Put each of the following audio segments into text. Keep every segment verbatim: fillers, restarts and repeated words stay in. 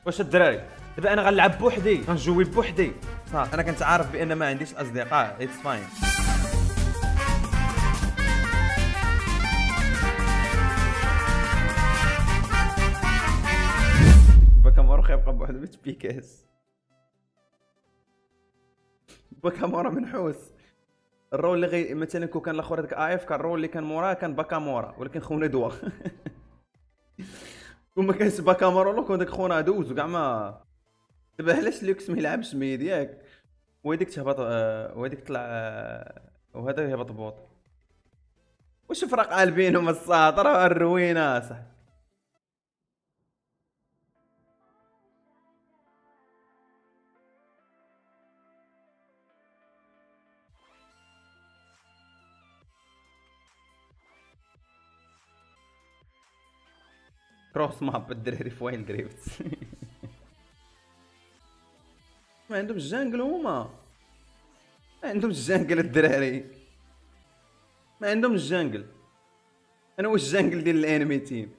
واش الدراري دابا انا غنلعب بوحدي غنجوي بوحدي صافي. انا كنت عارف بان ما عنديش اصدقاء اتس فاين. باكامورا خيبقى بوحدو بيكاس. باكامورا منحوس. الرول اللي غي مثلا كون كان الاخر هذاك اي اف كان الرول اللي كان موراه كان باكامورا ولكن خونا دوا. وما كانش باكامورا لو كون داك خونا دوز وكاع ما. دابا علاش ليكس ما يلعبش ميد ياك وهذيك تهبط آه وهذيك طلع آه وهذا يهبط بوط. واش فرق قلبينهم الساطر الروينه صح. كروس ماب الدراري في وايلد دريفت. ما عندهم الجانجل هما ما عندهم الجانجل الدراري ما عندهم الجانجل. انا واش الجانجل ديال الانمي تيم.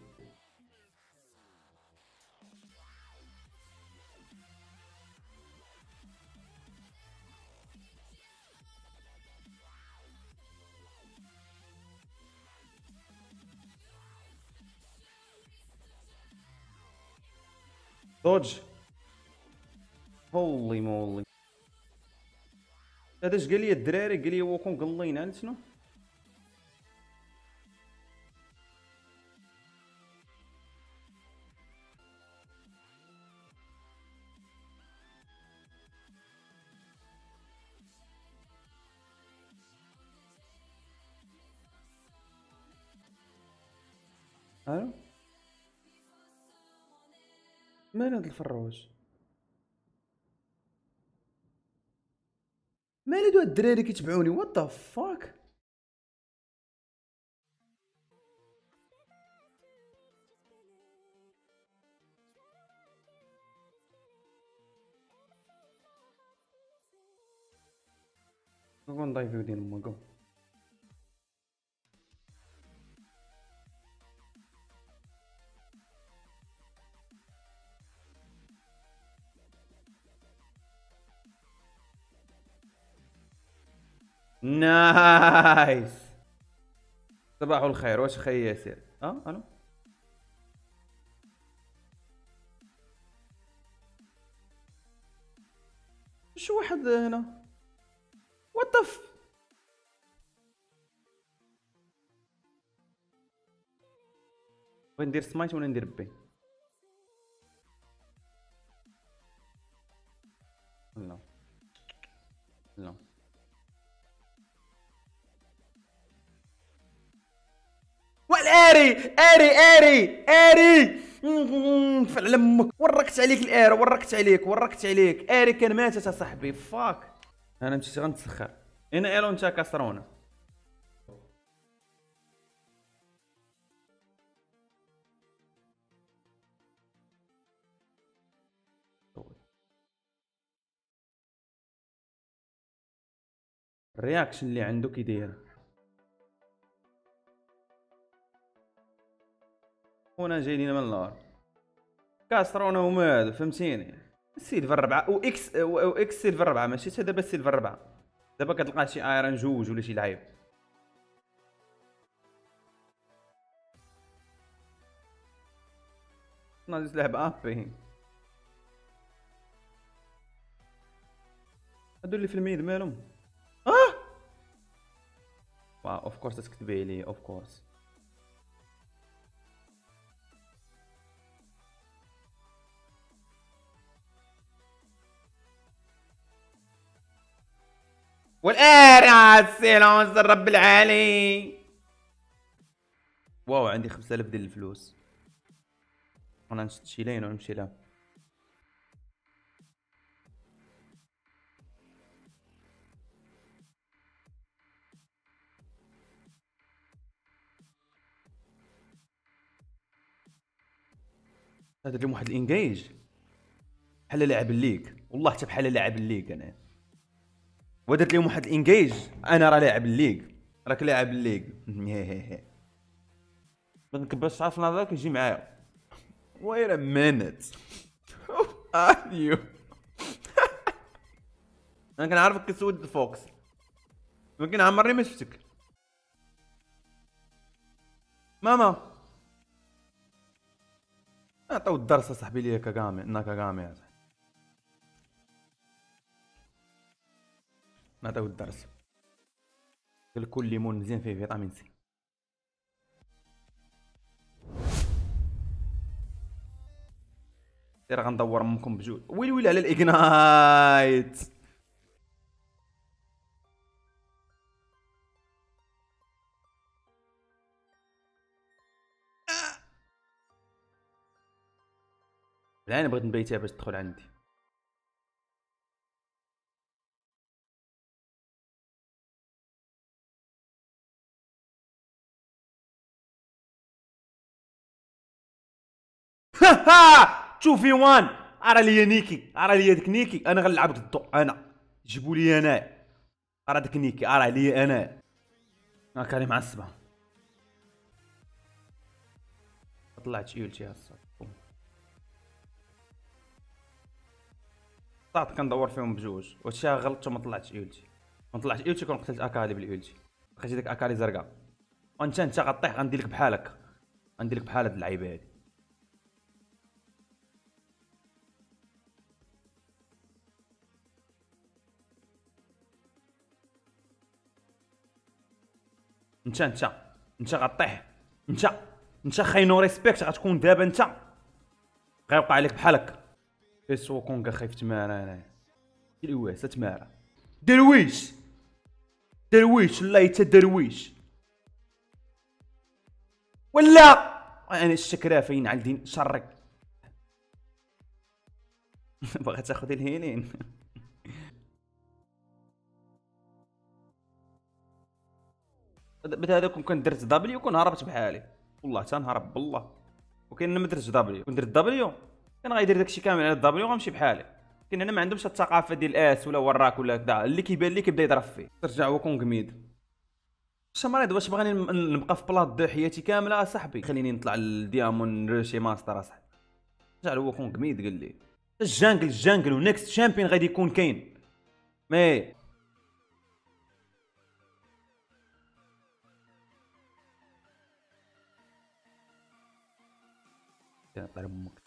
دوج هولي مولي. هذا اش قال لي الدراري قال لي وكون قلين عرفت شنو. الو مال هاد الفروج مال هادو الدراري كيتبعوني وات ذا فاك. جو نضيفو دين ما جو. نايس. صباح الخير واش خي ياسر. اه الو شو واحد هنا وات ذا ف... بغيت ندير سمايت ولا ندير بي. لا لا والاري اري اري اري فعل امك وركت عليك الار وركت عليك وركت عليك اري كان ماتت اصاحبي فاك. انا مشيت غنتسخر هنا ايلون تا كسرونا. الرياكشن اللي عنده كي داير خونا جايين من النار كاسرونا وما هادو فهمتيني. السيلفر الربعه و اكس و اكس سيلفر الربعه ماشي حتى دابا السيلفر الربعه. دابا كتلقى شي ايرون جوج ولا شي لعيب. ناقص لعب ابي. هادو اللي في الميد مالهم. اه واو اوف كورس تكتبي لي اوف كورس. والآن يا السيلونس الرب العالي. واو عندي خمسة آلاف ديال الفلوس. انا نشد شي لين ونمشي لها. هذا اليوم واحد الانجيج بحال لاعب الليغ والله حتى بحال لاعب الليغ انا. ودرت لهم واحد الانجيج انا راه لاعب الليغ راك لاعب الليغ. ما نكبرش عارف نهضرك يجي معايا وير مينيت. ايوه. انا كنعرفك كتسود الفوكس، ولكن عمرني ما شفتك. ماما عطاو الدرس اصاحبي ليا كاغامي ناكاغامي يا صاحبي، نعطيو الدرس. قال كل ليمون مزيان فيه فيتامين سي. سير غندور امكم بجوج. ويلي ويلي على الاغنايت. لا انا بغيت نبيتها باش تدخل عندي. شوفي وان، ارى ليا نيكي، ارى ليا ديك نيكي، انا غنلعب ضدو انا. جيبوا لي انا، ارى ديك نيكي، ارى ليا انا. هاك راني معصبه. طلعت شيولتي هسه. طلعت كندور فيهم بجوج، وهادشي غلطت وما طلعتش ايولتي. ما طلعش ايولتي كون قتلت اكالي بالايولتي. خرجت ديك اكالي زرقاء. وانت انت غطيح غندير لك بحالك، غندير لك بحال هاد اللعيبه هادي. انت انت انت غطيح، انت انت خاينو ريسبكت غتكون دابا انت غيوقع عليك بحالك. فيسو كونغا خايف تمارا انايا. درويش تمارا. درويش درويش الله يتا درويش. ولا انا الشكرا فين على الدين شرك. باغا تاخذ الهينين. بدا هذاك كون درت دبليو كون هربت بحالي، والله تنهرب بالله. وكاين ما درتش دبليو، كون درت دبليو كان غيدير داكشي كامل على الدبليو وغنمشي بحالي. كاين انا ما عندهمش الثقافه ديال الاس ولا وراك ولا كذا، اللي كيبان لي كيبدا يضرب فيه. ترجع هو كون قميد. الشمريض واش بغاني نبقى في بلاط دو حياتي كامله اصاحبي؟ خليني نطلع للديامون روشي ماستر اصاحبي. رجع هو كون قميد قال لي الجانجل الجانجل ونكست شامبيون غادي يكون كاين. مي طلع امك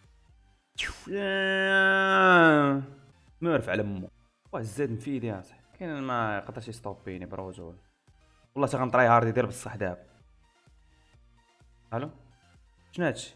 مورف على امو. واه زاد نفيد يا صاحبي، كاين ما يقدرش يستوبيني برجول. والله تا غنطري هارد يدير بصح دابا. الو شنو هادشي؟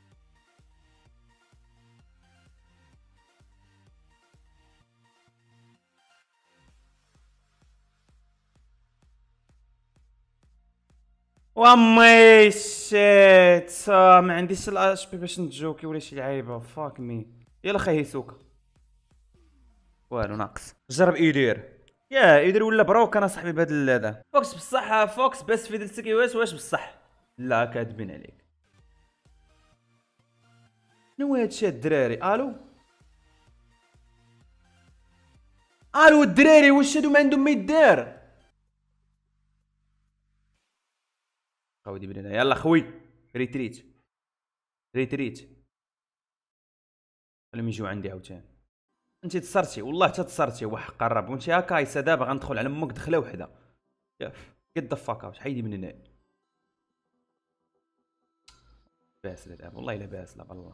وامي شيت ما عنديش الاش بي باش نجوكي ولا شي لعيبه. فاك مي. يلا خي هيسوكا. والو ناقص. جرب ايدير. يا ايدير ولا بروك انا صاحبي بهذا هذا. فوكس بصح فوكس بس في دلتك واش واش بصح. لا كاتبين عليك. شنو هادشي الدراري؟ الو الو الدراري واش هادو ما عندهم ما يدار؟ خاودي بنينا يلا خوي. ريتريت ريتريت. خليهم يجيو عندي عاوتاني. انت تصرتي والله حتى تصرتي وحق قرب وانت هكا دابا غندخل على امك دخله وحده. قد فاكا حيدي من هنا. باسله دابا والله الا باسله بالله.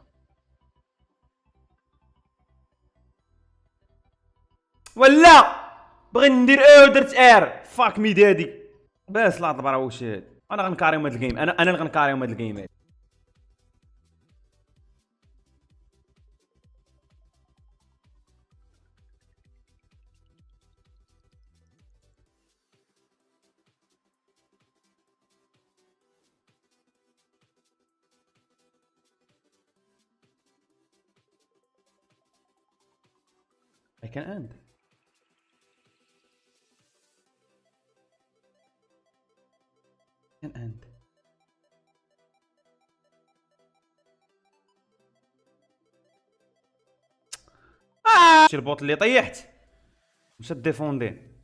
ولا بغي ندير او درت ار فاك مي دادي. باسله طبرا واش هاد. انا غنكاريهم هاد الجيم، انا انا اللي غنكاريهم هاد الجيم هاد. I can end. I can end. آه. شي البوط اللي طيحت مشى ديفوندي.